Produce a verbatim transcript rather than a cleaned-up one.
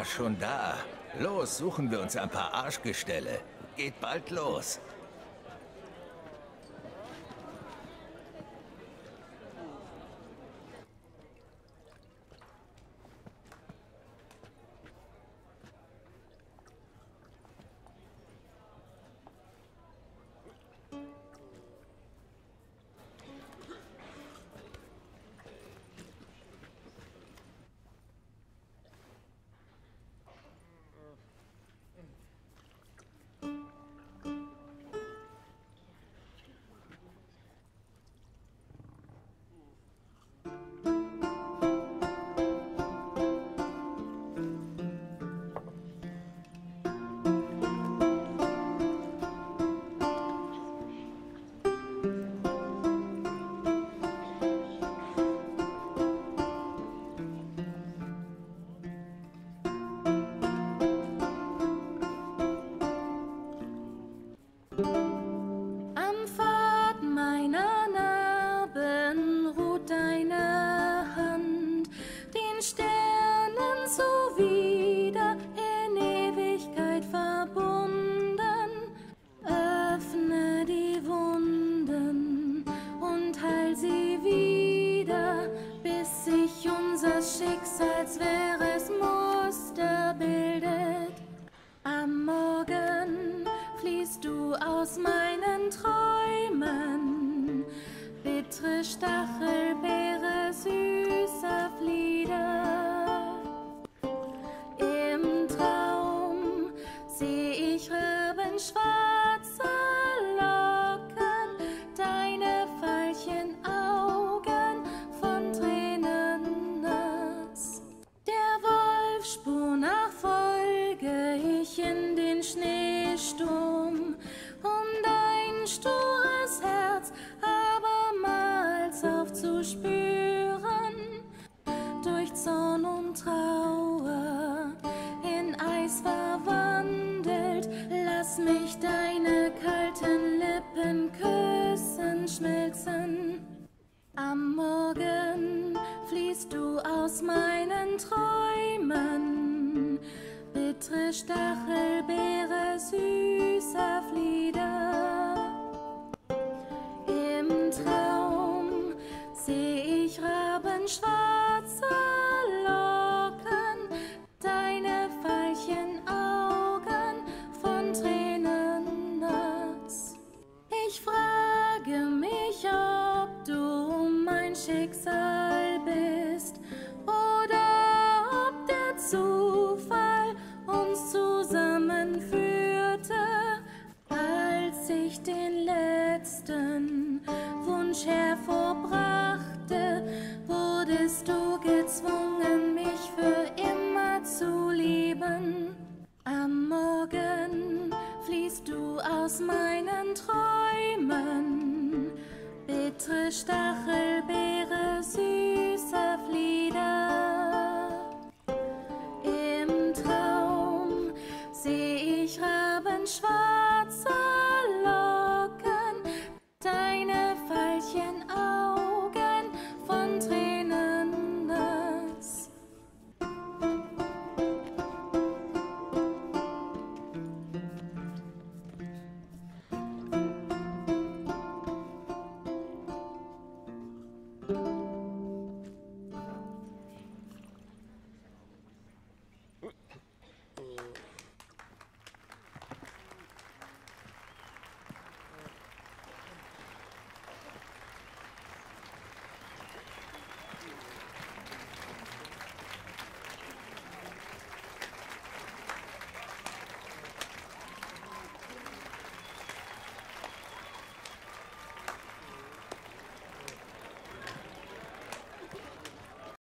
schon da. Los, suchen wir uns ein paar Arschgestelle. Geht bald los. Am Pfad meiner Narben ruht deine Hand, den Sternen zuwider in Ewigkeit verbunden. Öffne die Wunden und heil sie wieder, bis sich unser Schicksalswehres Muster bildet. Am Morgen fließt du aus meinen Träumen, bittere Stachelbeere süßer Flieder. Im Traum seh ich rabenschwarze Locken, deine Veilchenaugen von Tränen nass. Der Wolfsspur nach folge ich in den Schneesturm, um dein stures Herz abermals aufzuspüren. Durch Zorn und Trauer in Eis verwandelt, lass mich deine kalten Lippen küssen, schmelzen. Am Morgen fließt du aus meinen Träumen, bittere Stachelbeere süßer Flieder. Im Traum seh ich rabenschwarze Locken, deine Veilchenaugen von Tränen nass. Ich frage mich, ob du mein Schicksal bist oder ob der Zufall uns zusammenführte. Als ich den letzten Wunsch hervorbrachte, wurdest du gezwungen, mich für immer zu lieben. Am Morgen fließt du aus meinen Träumen, bittere Stachelbeere süßer Flieder. Im Traum seh ich rabenschwarz